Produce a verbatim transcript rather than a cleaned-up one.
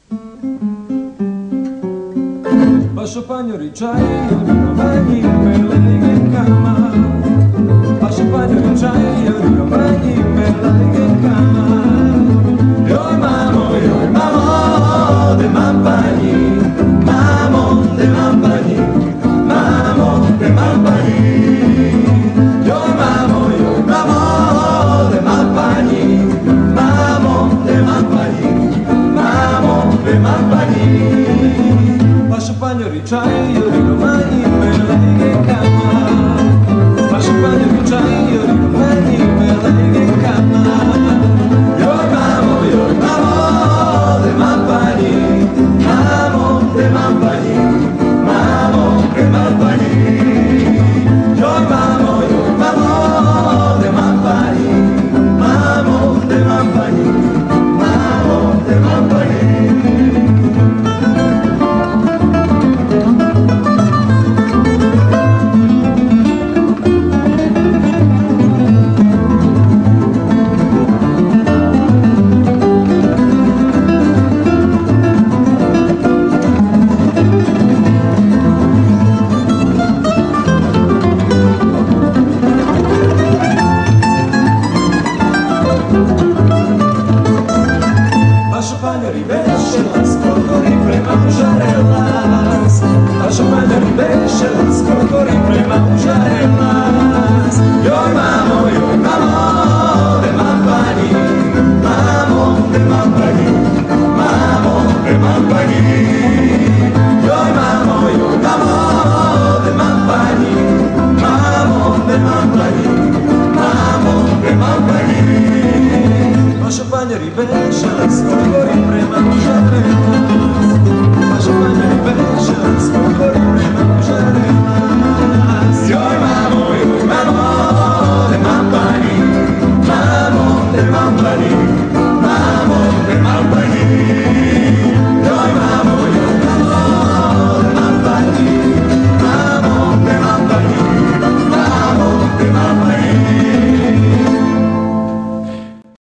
Bacio pagno ricciaio di rovagni per le leghe in cama. Bacio pagno ricciaio di rovagni per le leghe in cama. Io mamo, io mamo de mampagni, mamo de mampagni, mamo de mampagni. Io mamo, io mamo de mampagni, mamo de mampagni, mamo de mampagni. Bacio pagno ricciaio di rovagni per le leghe in cama. Bacio pagno ricciaio di rovagni per le leghe in cama. Io mamo, io mamo de mampagni, mamo de mampagni, mamo de mampagni. Io mamo, io mamo de mampagni, mamo de mampagni, mamo de mampagni. Bacio pagno rivesce las corcorifere mangiarellas. Bacio pagno rivesce las corcorifere mangiarellas. Io mamo, io mamo de mampagni, mamo de mampagni, mamo de mampagni.